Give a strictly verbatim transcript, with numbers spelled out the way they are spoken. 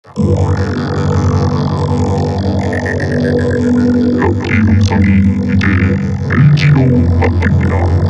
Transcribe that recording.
ラッキーのうさぎで、エンジンを張ってみな。